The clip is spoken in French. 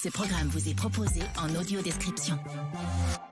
Ce programme vous est proposé en audio description.